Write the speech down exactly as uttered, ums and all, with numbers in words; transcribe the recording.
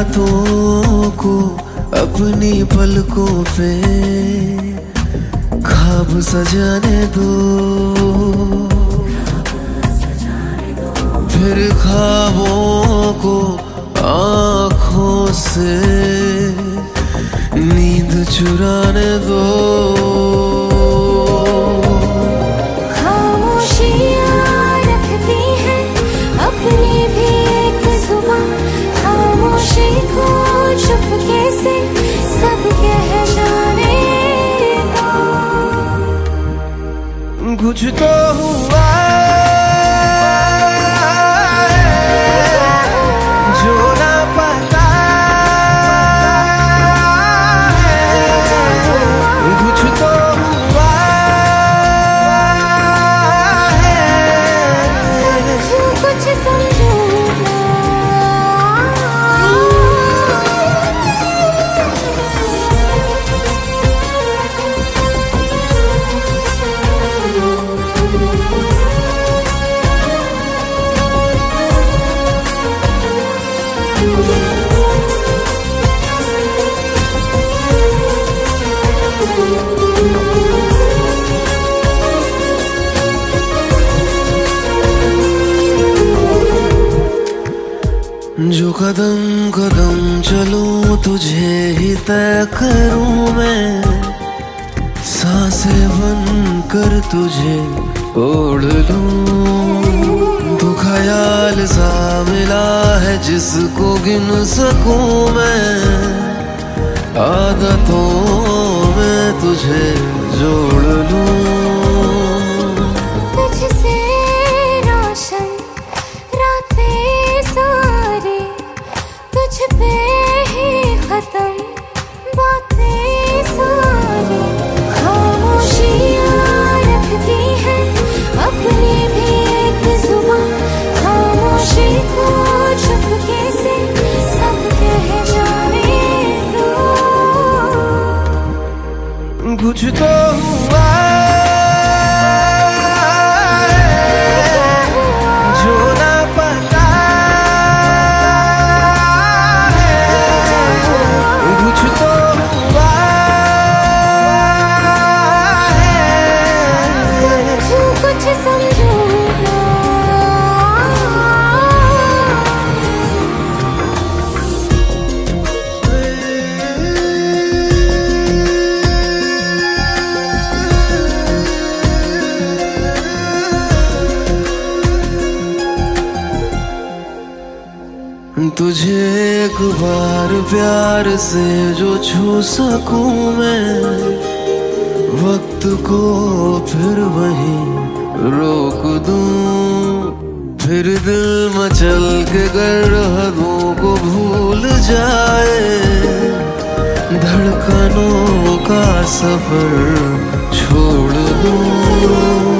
रातों को अपनी पलकों पे ख्वाब सजाने दो, फिर ख्वाबों को आँखों से नींद चुराने दो। खामोशियाँ रखती हैं अपनी भी एक जुबान, खामोशी को चुपके से सब कह जाने दो। कुछ तो हुआ जो ना पता है, कुछ तो हुआ है, समझो कुछ समझो ना। जो कदम कदम चलूं तुझे ही तय करूं मैं, सांसें बनकर तुझे ओढ़ लूं। तो ख्याल सा मिला है जिसको गिन सकूं मैं, आदतों में तुझे जोड़ लूं। तुझसे रोशन रातें सारी, तुझ पे ही खत्म बातें सारी। खामोशियाँ रखती हैं अपनी भी एक जुबान, खामोशी को चुपके से सब कह जाने दो। कुछ तो हुआ जो ना पता है, कुछ तो हुआ है, समझो कुछ समझो ना। तुझे एक बार प्यार से जो छू सकूं मैं, वक्त को फिर वहीं रोक दूं। फिर दिल मचल के गर्दों को भूल जाए, धड़कनों का सफर छोड़ दूं।